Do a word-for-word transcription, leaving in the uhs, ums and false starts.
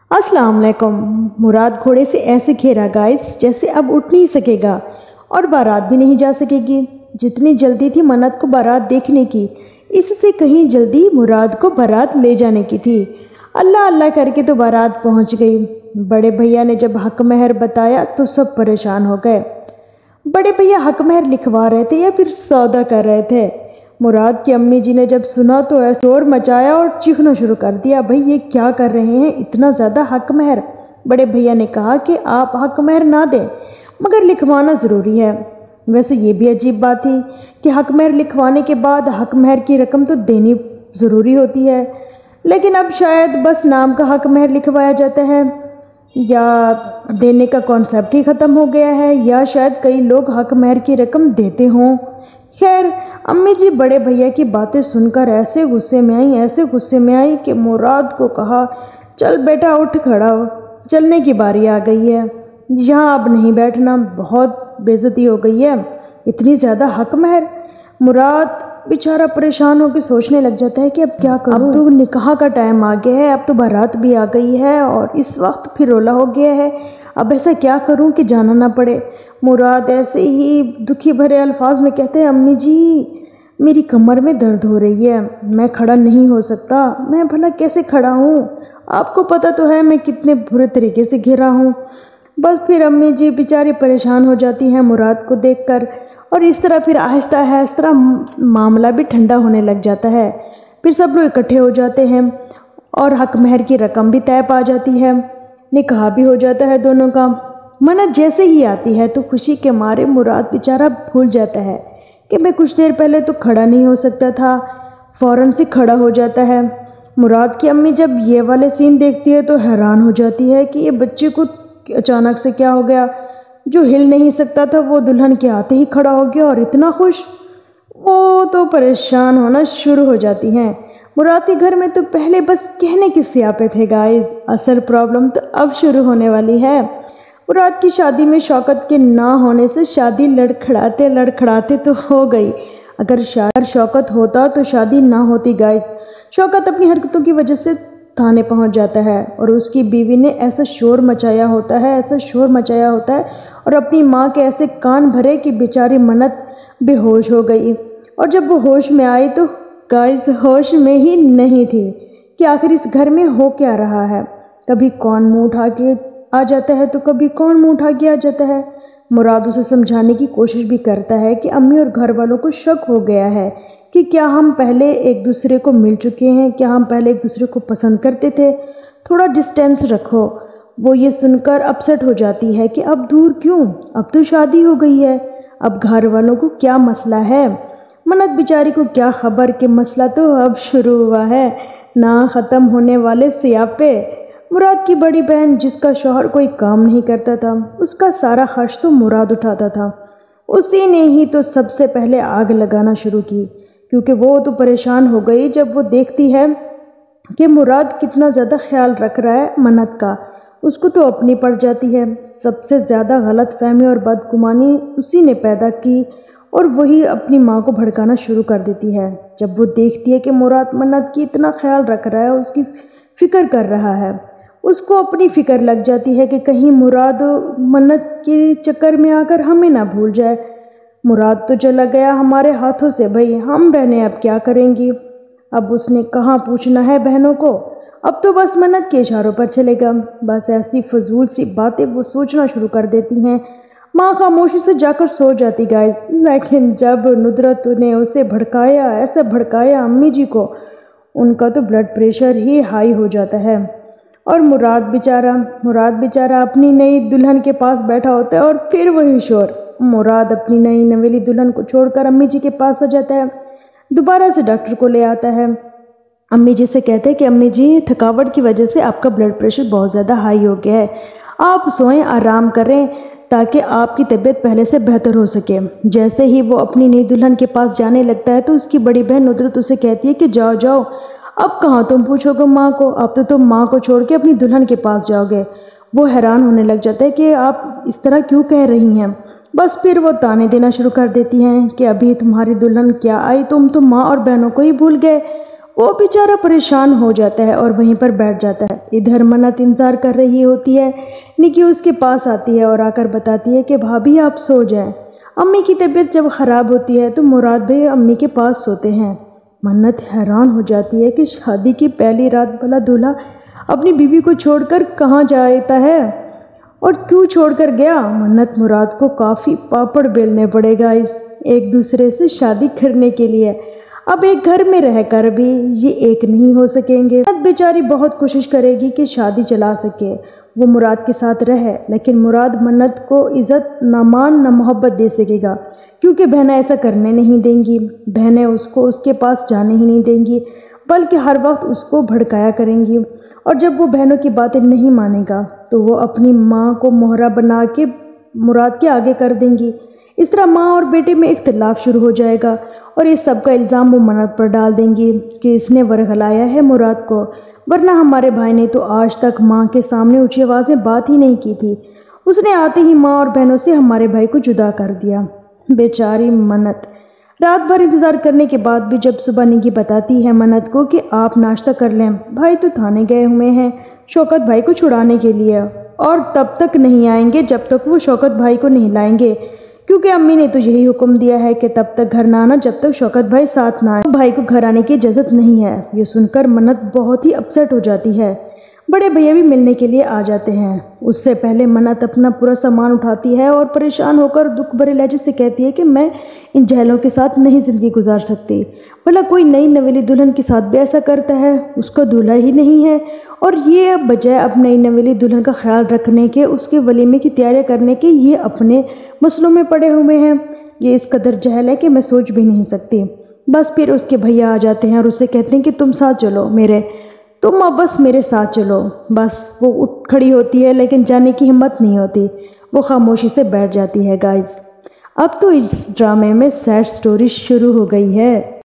अस्सलाम वालेकुम। मुराद घोड़े से ऐसे घेरा गाइस जैसे अब उठ नहीं सकेगा और बारात भी नहीं जा सकेगी। जितनी जल्दी थी मन्नत को बारात देखने की, इससे कहीं जल्दी मुराद को बारात ले जाने की थी। अल्लाह अल्लाह करके तो बारात पहुंच गई। बड़े भैया ने जब हक महर बताया तो सब परेशान हो गए। बड़े भैया हक महर लिखवा रहे थे या फिर सौदा कर रहे थे। मुराद की अम्मी जी ने जब सुना तो ऐसा शोर मचाया और चीखना शुरू कर दिया, भाई ये क्या कर रहे हैं, इतना ज़्यादा हक महर। बड़े भैया ने कहा कि आप हक महर ना दें मगर लिखवाना ज़रूरी है। वैसे ये भी अजीब बात थी कि हक महर लिखवाने के बाद हक महर की रकम तो देनी ज़रूरी होती है, लेकिन अब शायद बस नाम का हक महर लिखवाया जाता है या देने का कॉन्सेप्ट ही ख़त्म हो गया है, या शायद कई लोग हक महर की रकम देते हों। खैर अम्मी जी बड़े भैया की बातें सुनकर ऐसे गुस्से में आई ऐसे गुस्से में आई कि मुराद को कहा, चल बेटा उठ खड़ा हो, चलने की बारी आ गई है, यहाँ अब नहीं बैठना, बहुत बेइज्जती हो गई है, इतनी ज़्यादा हक महर। मुराद बेचारा परेशान होकर सोचने लग जाता है कि अब क्या करूँ, अब तो निकाह का टाइम आ गया है, अब तो बारात भी आ गई है और इस वक्त फिर रोला हो गया है, अब ऐसा क्या करूँ कि जाना ना पड़े। मुराद ऐसे ही दुखी भरे अल्फाज में कहते हैं, अम्मी जी मेरी कमर में दर्द हो रही है, मैं खड़ा नहीं हो सकता, मैं भला कैसे खड़ा हूँ, आपको पता तो है मैं कितने बुरे तरीके से घिरा हूँ। बस फिर अम्मी जी बेचारी परेशान हो जाती हैं मुराद को देखकर और इस तरह फिर आहिस्ता आहिस्ता मामला भी ठंडा होने लग जाता है। फिर सब लोग इकट्ठे हो जाते हैं और हक महर की रकम भी तय पा जाती है, निकाह भी हो जाता है दोनों का। मन्नत जैसे ही आती है तो खुशी के मारे मुराद बेचारा भूल जाता है कि मैं कुछ देर पहले तो खड़ा नहीं हो सकता था, फ़ौरन से खड़ा हो जाता है। मुराद की अम्मी जब ये वाले सीन देखती है तो हैरान हो जाती है कि ये बच्चे को अचानक से क्या हो गया, जो हिल नहीं सकता था वो दुल्हन के आते ही खड़ा हो गया और इतना खुश। वो तो परेशान होना शुरू हो जाती हैं। मुराद के घर में तो पहले बस कहने की सियापे थे गाइस, असल प्रॉब्लम तो अब शुरू होने वाली है। मुराद की शादी में शौकत के ना होने से शादी लड़खड़ाते लड़खड़ाते तो हो गई, अगर शायर शौकत होता तो शादी ना होती गाइस। शौकत अपनी हरकतों की वजह से थाने पहुंच जाता है और उसकी बीवी ने ऐसा शोर मचाया होता है ऐसा शोर मचाया होता है और अपनी माँ के ऐसे कान भरे कि बेचारी मन्नत बेहोश हो गई। और जब वो होश में आई तो गाइस होश में ही नहीं थी कि आखिर इस घर में हो क्या रहा है। कभी कौन मुँह उठा के आ जाता है तो कभी कौन मुँह उठा के आ जाता है। मुराद उसे समझाने की कोशिश भी करता है कि अम्मी और घर वालों को शक हो गया है कि क्या हम पहले एक दूसरे को मिल चुके हैं, क्या हम पहले एक दूसरे को पसंद करते थे, थोड़ा डिस्टेंस रखो। वो ये सुनकर अपसेट हो जाती है कि अब दूर क्यों, अब तो शादी हो गई है, अब घर वालों को क्या मसला है। मन्नत बेचारी को क्या खबर कि मसला तो अब शुरू हुआ है, ना ख़त्म होने वाले सियापे। मुराद की बड़ी बहन जिसका शौहर कोई काम नहीं करता था, उसका सारा खर्च तो मुराद उठाता था। उसी ने ही तो सबसे पहले आग लगाना शुरू की, क्योंकि वो तो परेशान हो गई जब वो देखती है कि मुराद कितना ज़्यादा ख्याल रख रहा है मन्नत का। उसको तो अपनी पड़ जाती है। सबसे ज़्यादा गलत फहमी और बदगुमानी उसी ने पैदा की और वही अपनी माँ को भड़काना शुरू कर देती है। जब वो देखती है कि मुराद मन्नत की इतना ख्याल रख रहा है, उसकी फ़िक्र कर रहा है, उसको अपनी फ़िक्र लग जाती है कि कहीं मुराद मन्नत के चक्कर में आकर हमें ना भूल जाए। मुराद तो चला गया हमारे हाथों से, भाई हम बहनें अब क्या करेंगी। अब उसने कहाँ पूछना है बहनों को, अब तो बस मन्नत के इशारों पर चलेगा। बस ऐसी फजूल सी बातें वो सोचना शुरू कर देती हैं। माँ खामोशी से जाकर सो जाती गाइस, लेकिन जब नुदरत ने उसे भड़काया, ऐसा भड़काया अम्मी जी को, उनका तो ब्लड प्रेशर ही हाई हो जाता है। और मुराद बेचारा मुराद बेचारा अपनी नई दुल्हन के पास बैठा होता है और फिर वही शोर। मुराद अपनी नई नवेली दुल्हन को छोड़कर अम्मी जी के पास आ जाता है, दोबारा से डॉक्टर को ले आता है। अम्मी जी से कहते हैं कि अम्मी जी थकावट की वजह से आपका ब्लड प्रेशर बहुत ज़्यादा हाई हो गया है, आप सोएं, आराम करें ताकि आपकी तबीयत पहले से बेहतर हो सके। जैसे ही वो अपनी नई दुल्हन के पास जाने लगता है तो उसकी बड़ी बहन नुदरत उसे कहती है कि जाओ जाओ, अब कहाँ तुम पूछोगे माँ को, अब तो तुम माँ को छोड़ के अपनी दुल्हन के पास जाओगे। वो हैरान होने लग जाता है कि आप इस तरह क्यों कह रही हैं। बस फिर वो ताने देना शुरू कर देती हैं कि अभी तुम्हारी दुल्हन क्या आई, तुम तो माँ और बहनों को ही भूल गए। वो बेचारा परेशान हो जाता है और वहीं पर बैठ जाता है। इधर मन्नत इंतज़ार कर रही होती है। निकी उसके पास आती है और आकर बताती है कि भाभी आप सो जाएं। अम्मी की तबीयत जब ख़राब होती है तो मुराद भाई अम्मी के पास सोते हैं। मन्नत हैरान हो जाती है कि शादी की पहली रात भला दूल्हा अपनी बीवी को छोड़कर कहाँ जाता है और क्यों छोड़कर गया। मन्नत मुराद को काफ़ी पापड़ बेलने पड़ेगा इस एक दूसरे से शादी करने के लिए। अब एक घर में रहकर भी ये एक नहीं हो सकेंगे। मन्नत बेचारी बहुत कोशिश करेगी कि शादी चला सके, वो मुराद के साथ रहे, लेकिन मुराद मन्नत को इज़्ज़त न मान न मोहब्बत दे सकेगा, क्योंकि बहनें ऐसा करने नहीं देंगी। बहनें उसको उसके पास जाने ही नहीं देंगी, बल्कि हर वक्त उसको भड़काया करेंगी। और जब वो बहनों की बातें नहीं मानेगा तो वो अपनी माँ को मोहरा बना के मुराद के आगे कर देंगी। इस तरह माँ और बेटे में इख्तिलाफ शुरू हो जाएगा और इस सब का इल्ज़ाम वो मन्नत पर डाल देंगी कि इसने वरगलाया है मुराद को, वरना हमारे भाई ने तो आज तक माँ के सामने ऊँची आवाज़ में बात ही नहीं की थी। उसने आते ही माँ और बहनों से हमारे भाई को जुदा कर दिया। बेचारी मन्नत। रात भर इंतज़ार करने के बाद भी जब सुबह निकी बताती है मन्नत को कि आप नाश्ता कर लें, भाई तो थाने गए हुए हैं शौकत भाई को छुड़ाने के लिए, और तब तक नहीं आएंगे जब तक वो शौकत भाई को नहीं लाएंगे, क्योंकि अम्मी ने तो यही हुक्म दिया है कि तब तक घर ना आना जब तक शौकत भाई साथ ना आए। भाई को घर आने की इजाज़त नहीं है। ये सुनकर मन्नत बहुत ही अपसेट हो जाती है। बड़े भैया भी मिलने के लिए आ जाते हैं। उससे पहले मन्नत अपना पूरा सामान उठाती है और परेशान होकर दुख भरे लहजे से कहती है कि मैं इन जहलों के साथ नहीं ज़िंदगी गुजार सकती। भला कोई नई नवेली दुल्हन के साथ भी ऐसा करता है? उसका दूल्हा ही नहीं है, और ये अब बजाय अब नई नवेली दुल्हन का ख्याल रखने के, उसके वलीमे की तैयारियाँ करने के, ये अपने मसलों में पड़े हुए हैं। ये इस कदर जहल है कि मैं सोच भी नहीं सकती। बस फिर उसके भैया आ जाते हैं और उससे कहते हैं कि तुम साथ चलो मेरे, तुम अब बस मेरे साथ चलो। बस वो उठ खड़ी होती है लेकिन जाने की हिम्मत नहीं होती, वो खामोशी से बैठ जाती है। गाइस, अब तो इस ड्रामे में सैड स्टोरी शुरू हो गई है।